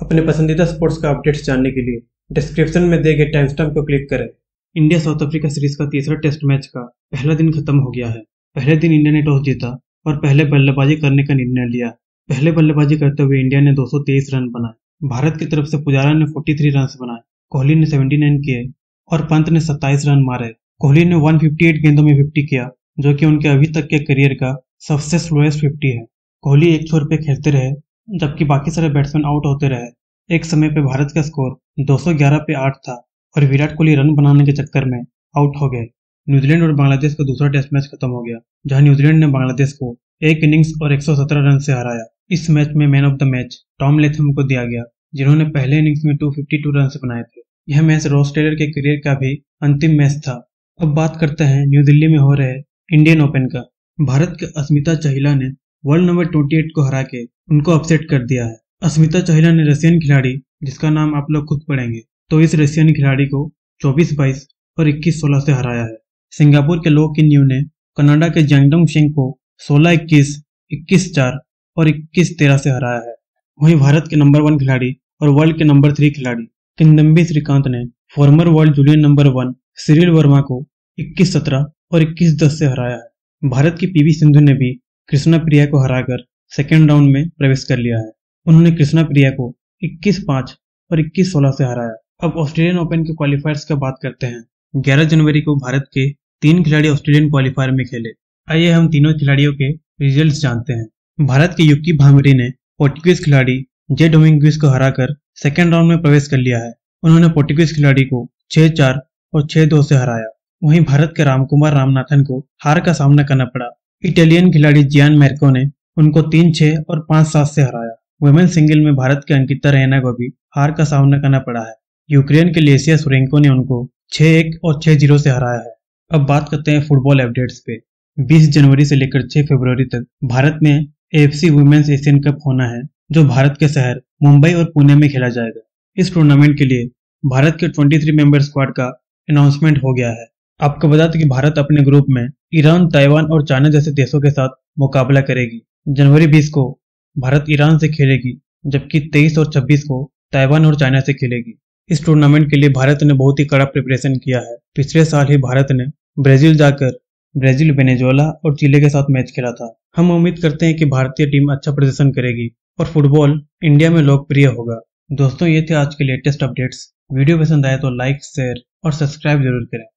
अपने पसंदीदा स्पोर्ट्स का अपडेट्स जानने के लिए डिस्क्रिप्शन में दिए गए टाइम स्टैम्प को क्लिक करें। इंडिया साउथ अफ्रीका सीरीज का तीसरा टेस्ट मैच का पहला दिन खत्म हो गया है। पहले दिन इंडिया ने टॉस जीता और पहले बल्लेबाजी करने का निर्णय लिया। पहले बल्लेबाजी करते हुए इंडिया ने 223 रन बनाए। भारत की तरफ से पुजारा ने 43 रन बनाए, कोहली ने 79 किए और पंत ने 27 रन मारे। कोहली ने 158 गेंदों में 50 किया, जो कि उनके अभी तक के करियर का सबसे स्लोएस्ट 50 है। कोहली एक छोर पे खेलते रहे जबकि बाकी सारे बैट्समैन आउट होते रहे। एक समय पे भारत का स्कोर 211 पे 8 था और विराट कोहली रन बनाने के चक्कर में आउट हो गए। न्यूजीलैंड और बांग्लादेश का दूसरा टेस्ट मैच खत्म हो गया, जहां न्यूजीलैंड ने बांग्लादेश को एक इनिंग्स और 117 रन से हराया। इस मैच में man of the match Tom Latham को दिया गया, जिन्होंने पहले इनिंग्स में 252 रन बनाए थे। यह मैच रॉस टेलर के करियर का भी अंतिम मैच था। अब बात करते हैं न्यू दिल्ली में हो रहे इंडियन ओपन का। भारत के अस्मिता चहिला ने वर्ल्ड नंबर 28 को हरा के उनको अपसेट कर दिया है। अस्मिता चहिला ने रशियन खिलाड़ी, जिसका नाम आप लोग खुद पढ़ेंगे, तो इस रशियन खिलाड़ी को 24-22 और 21-16 से हराया है। सिंगापुर के लो किन यू ने कनाडा के जंगडोंग शेंग को 16-21, 21-4 और 21-13 से हराया है। वहीं भारत के नंबर 1 खिलाड़ी और वर्ल्ड के नंबर 3 खिलाड़ी किदम्बी श्रीकांत ने former world junior number 1 Siril Verma को 21-17 और 21-10 से हराया है। भारत की पीवी सिंधु ने भी कृष्णा प्रिया को हराकर सेकेंड राउंड में प्रवेश कर लिया है। उन्होंने कृष्णा प्रिया को 21-5 और 21-16 से हराया। अब ऑस्ट्रेलियन ओपन के क्वालिफायर्स की बात करते हैं। 11 जनवरी को भारत के 3 खिलाड़ी ऑस्ट्रेलियन क्वालिफायर में खेले। आइए हम तीनों खिलाड़ियों के रिजल्ट्स जानते हैं। भारत के युकी भांबरी ने पोर्टुगीज खिलाड़ी जे डोमिंगुइज को हराकर सेकेंड राउंड में प्रवेश कर लिया है। उन्होंने पोर्टुगीज खिलाड़ी को 6-4 और 6-2 से हराया। वहीं भारत के रामकुमार रामनाथन को हार का सामना करना पड़ा। इटालियन खिलाड़ी जियान मैर्को ने उनको 3-6 और 5-7 से हराया। वुमेन सिंगल में भारत के अंकिता रैना को भी हार का सामना करना पड़ा है। यूक्रेन के लेसिया सुरेंको ने उनको 6-1 और 6-0 से हराया है। अब बात करते हैं फुटबॉल अपडेट्स पे। 20 जनवरी से लेकर 6 फरवरी तक भारत में AFC वुमेन्स एशियन कप होना है, जो भारत के शहर मुंबई और पुणे में खेला जाएगा। इस टूर्नामेंट के लिए भारत के 23 मेंबर स्क्वाड का अनाउंसमेंट हो गया है। आपको बता दें कि भारत अपने ग्रुप में ईरान, ताइवान और चाइना जैसे देशों के साथ मुकाबला करेगी। जनवरी 20 को भारत ईरान से खेलेगी, जबकि 23 और 26 को ताइवान और चाइना से खेलेगी। इस टूर्नामेंट के लिए भारत ने बहुत ही कड़ा प्रिपरेशन किया है। पिछले साल ही भारत ने ब्राजील जाकर ब्राजील, वेनेजुएला और चिली के साथ मैच खेला था। हम उम्मीद करते हैं कि भारतीय टीम अच्छा प्रदर्शन करेगी और फुटबॉल इंडिया में लोकप्रिय होगा। दोस्तों, ये थे आज के लेटेस्ट अपडेट्स। वीडियो पसंद आए तो लाइक, शेयर और सब्सक्राइब जरूर करें।